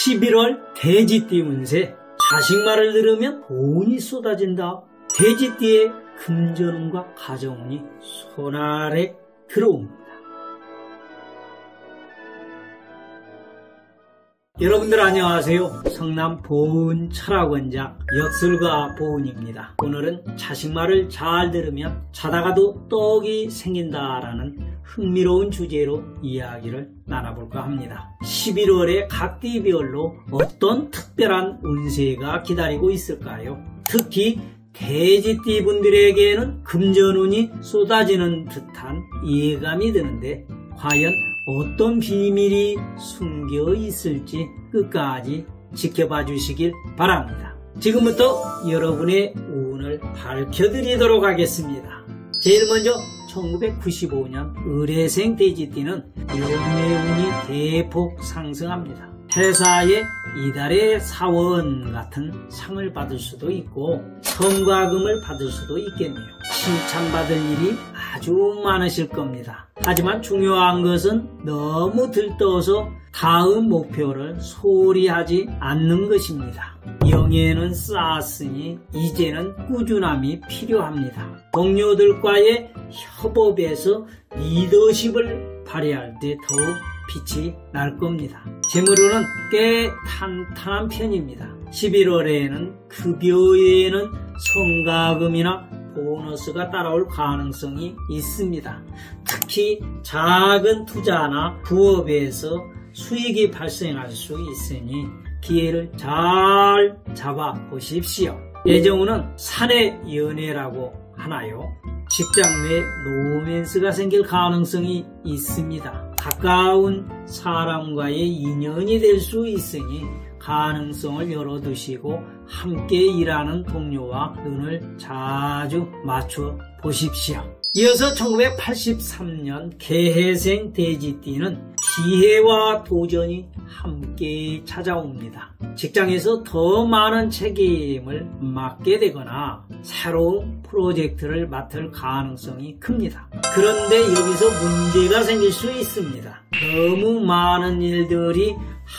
11월 돼지띠 운세. 자식 말을 들으면 돈이 쏟아진다. 돼지띠의 금전운과 가정운이 손아래 들어옵니다. 여러분들 안녕하세요. 성남 보은 철학원장 역술가 보은입니다. 오늘은 자식 말을 잘 들으면 자다가도 떡이 생긴다라는 흥미로운 주제로 이야기를 나눠볼까 합니다. 11월에 각 띠별로 어떤 특별한 운세가 기다리고 있을까요? 특히 돼지띠 분들에게는 금전운이 쏟아지는 듯한 예감이 드는데 과연 어떤 비밀이 숨겨 있을지 끝까지 지켜봐 주시길 바랍니다. 지금부터 여러분의 운을 밝혀드리도록 하겠습니다. 제일 먼저 1995년 을해생 돼지띠는 명예운이 대폭 상승합니다. 회사에 이달의 사원 같은 상을 받을 수도 있고 성과금을 받을 수도 있겠네요. 칭찬받을 일이 아주 많으실 겁니다. 하지만 중요한 것은 너무 들떠서 다음 목표를 소홀히 하지 않는 것입니다. 영예는 쌓았으니 이제는 꾸준함이 필요합니다. 동료들과의 협업에서 리더십을 발휘할 때 더욱 빛이 날 겁니다. 재물운은 꽤 탄탄한 편입니다. 11월에는 급여 외에는 성과금이나 보너스가 따라올 가능성이 있습니다. 특히 작은 투자나 부업에서 수익이 발생할 수 있으니 기회를 잘 잡아보십시오. 예정운은 사내 연애라고 하나요? 직장 내 로맨스가 생길 가능성이 있습니다. 가까운 사람과의 인연이 될 수 있으니 가능성을 열어두시고 함께 일하는 동료와 눈을 자주 맞춰 보십시오. 이어서 1983년 개해생 돼지띠는 기회와 도전이 함께 찾아옵니다. 직장에서 더 많은 책임을 맡게 되거나 새로운 프로젝트를 맡을 가능성이 큽니다. 그런데 여기서 문제가 생길 수 있습니다. 너무 많은 일들이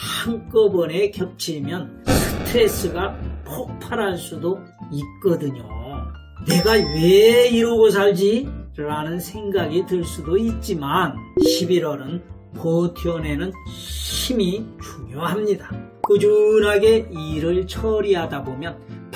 한꺼번에 겹치면 스트레스가 폭발할 수도 있거든요. 내가 왜 이러고 살지? 라는 생각이 들 수도 있지만 11월은 버텨내는 힘이 중요합니다. 꾸준하게 일을 처리하다 보면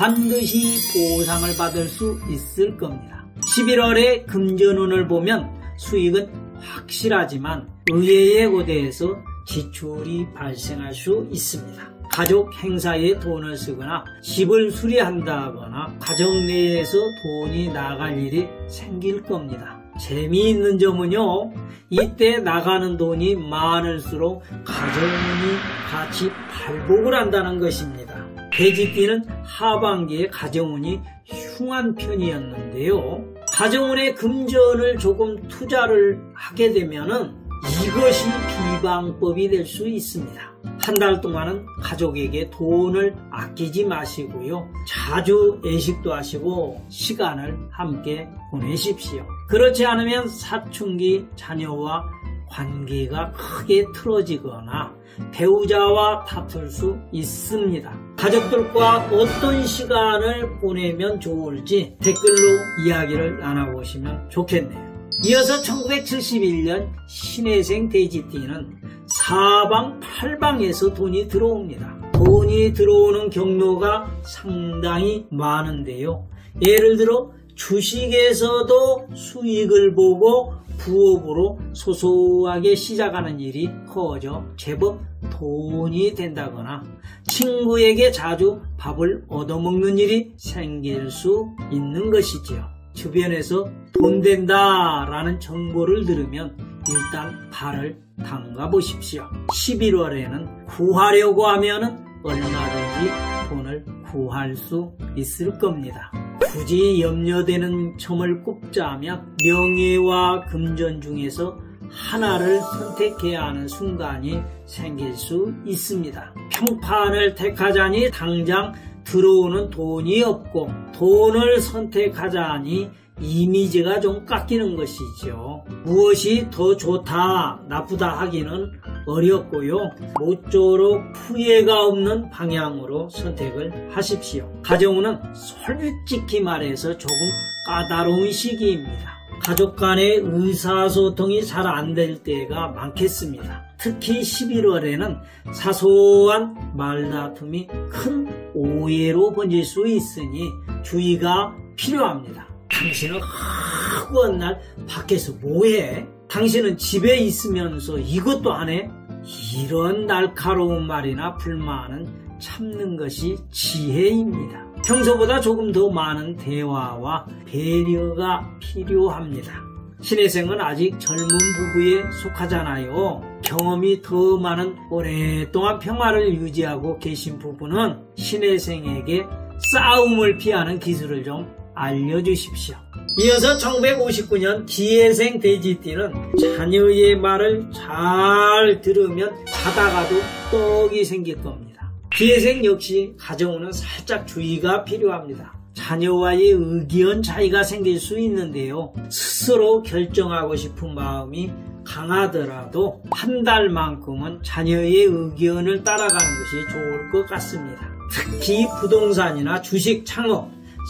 반드시 보상을 받을 수 있을 겁니다. 11월에 금전운을 보면 수익은 확실하지만 의외의 고대에서 지출이 발생할 수 있습니다. 가족 행사에 돈을 쓰거나 집을 수리한다거나 가정 내에서 돈이 나갈 일이 생길 겁니다. 재미있는 점은요, 이때 나가는 돈이 많을수록 가정운이 같이 발복을 한다는 것입니다. 돼지띠는 하반기에 가정운이 흉한 편이었는데요. 가정운에 금전을 조금 투자를 하게 되면은 이것이 비방법이 될 수 있습니다. 한 달 동안은 가족에게 돈을 아끼지 마시고요. 자주 외식도 하시고 시간을 함께 보내십시오. 그렇지 않으면 사춘기 자녀와 관계가 크게 틀어지거나 배우자와 다툴 수 있습니다. 가족들과 어떤 시간을 보내면 좋을지 댓글로 이야기를 나눠보시면 좋겠네요. 이어서 1971년 신해생 돼지띠는 사방 팔방에서 돈이 들어옵니다. 돈이 들어오는 경로가 상당히 많은데요. 예를 들어 주식에서도 수익을 보고 부업으로 소소하게 시작하는 일이 커져 제법 돈이 된다거나 친구에게 자주 밥을 얻어먹는 일이 생길 수 있는 것이지요. 주변에서 돈 된다라는 정보를 들으면 일단 발을 담가 보십시오. 11월에는 구하려고 하면 얼마든지 돈을 구할 수 있을 겁니다. 굳이 염려되는 점을 꼽자면 명예와 금전 중에서 하나를 선택해야 하는 순간이 생길 수 있습니다. 평판을 택하자니 당장 들어오는 돈이 없고 돈을 선택하자니 이미지가 좀 깎이는 것이죠. 무엇이 더 좋다 나쁘다 하기는 어렵고요. 모쪼록 후회가 없는 방향으로 선택을 하십시오. 가정운은 솔직히 말해서 조금 까다로운 시기입니다. 가족 간의 의사소통이 잘 안 될 때가 많겠습니다. 특히 11월에는 사소한 말다툼이 큰 오해로 번질 수 있으니 주의가 필요합니다. 당신은 허구한 날 밖에서 뭐해? 당신은 집에 있으면서 이것도 안 해? 이런 날카로운 말이나 불만은 참는 것이 지혜입니다. 평소보다 조금 더 많은 대화와 배려가 필요합니다. 신혜생은 아직 젊은 부부에 속하잖아요. 경험이 더 많은 오랫동안 평화를 유지하고 계신 부부는 신혜생에게 싸움을 피하는 기술을 좀 알려주십시오. 이어서 1959년 기회생 돼지띠는 자녀의 말을 잘 들으면 자다가도 떡이 생길 겁니다. 기회생 역시 가정운은 살짝 주의가 필요합니다. 자녀와의 의견 차이가 생길 수 있는데요. 스스로 결정하고 싶은 마음이 강하더라도 한 달만큼은 자녀의 의견을 따라가는 것이 좋을 것 같습니다. 특히 부동산이나 주식, 창업,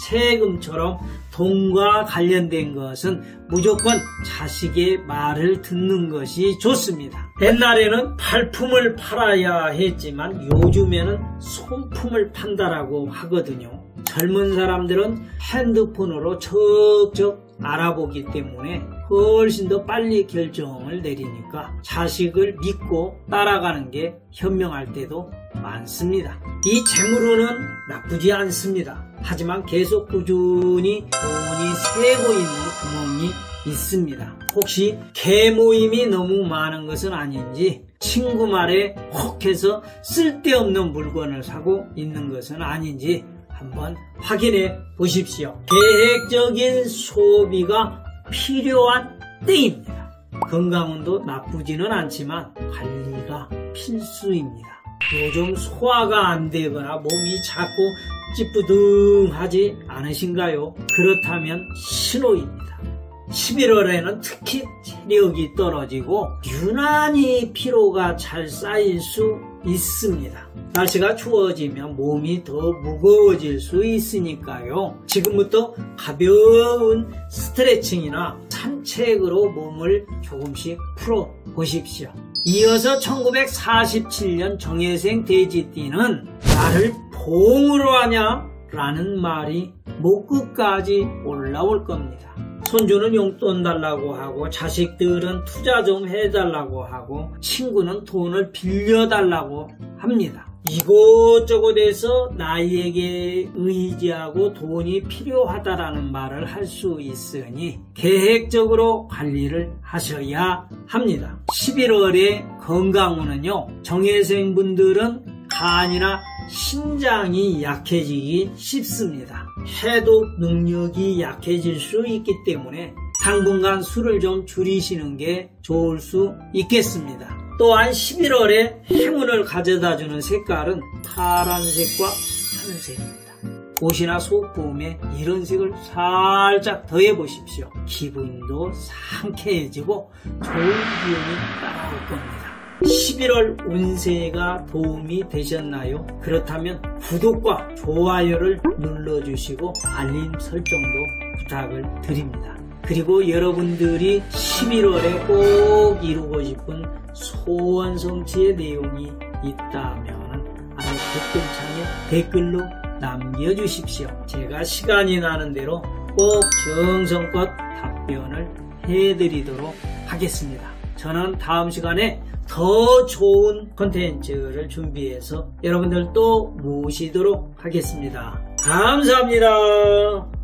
세금처럼 돈과 관련된 것은 무조건 자식의 말을 듣는 것이 좋습니다. 옛날에는 발품을 팔아야 했지만 요즘에는 손품을 판다라고 하거든요. 젊은 사람들은 핸드폰으로 척척 알아보기 때문에 훨씬 더 빨리 결정을 내리니까 자식을 믿고 따라가는 게 현명할 때도 많습니다. 이 재물운은 나쁘지 않습니다. 하지만 계속 꾸준히 돈이 새고 있는 구멍이 있습니다. 혹시 개모임이 너무 많은 것은 아닌지, 친구 말에 혹해서 쓸데없는 물건을 사고 있는 것은 아닌지 한번 확인해 보십시오. 계획적인 소비가 필요한 때입니다. 건강운도 나쁘지는 않지만 관리가 필수입니다. 요즘 소화가 안 되거나 몸이 자꾸 찌뿌둥하지 않으신가요? 그렇다면 신호입니다. 11월에는 특히 체력이 떨어지고 유난히 피로가 잘 쌓일 수 있습니다. 날씨가 추워지면 몸이 더 무거워질 수 있으니까요. 지금부터 가벼운 스트레칭이나 산책으로 몸을 조금씩 풀어 보십시오. 이어서 1947년 정혜생 돼지띠는 나를 봉으로 하냐? 라는 말이 목 끝까지 올라올 겁니다. 손주는 용돈 달라고 하고, 자식들은 투자 좀 해달라고 하고, 친구는 돈을 빌려달라고 합니다. 이곳저곳에서 나에게 의지하고 돈이 필요하다라는 말을 할 수 있으니 계획적으로 관리를 하셔야 합니다. 11월의 건강운은요, 정혜생분들은 간이나 신장이 약해지기 쉽습니다. 해독 능력이 약해질 수 있기 때문에 당분간 술을 좀 줄이시는 게 좋을 수 있겠습니다. 또한 11월에 행운을 가져다주는 색깔은 파란색과 하늘색입니다. 옷이나 소품에 이런 색을 살짝 더해보십시오. 기분도 상쾌해지고 좋은 기운이 따라올 겁니다. 11월 운세가 도움이 되셨나요? 그렇다면 구독과 좋아요를 눌러주시고 알림 설정도 부탁을 드립니다. 그리고 여러분들이 11월에 꼭 이루고 싶은 소원 성취의 내용이 있다면 아래 댓글창에 댓글로 남겨주십시오. 제가 시간이 나는 대로 꼭 정성껏 답변을 해드리도록 하겠습니다. 저는 다음 시간에 더 좋은 콘텐츠를 준비해서 여러분들 또 모시도록 하겠습니다. 감사합니다.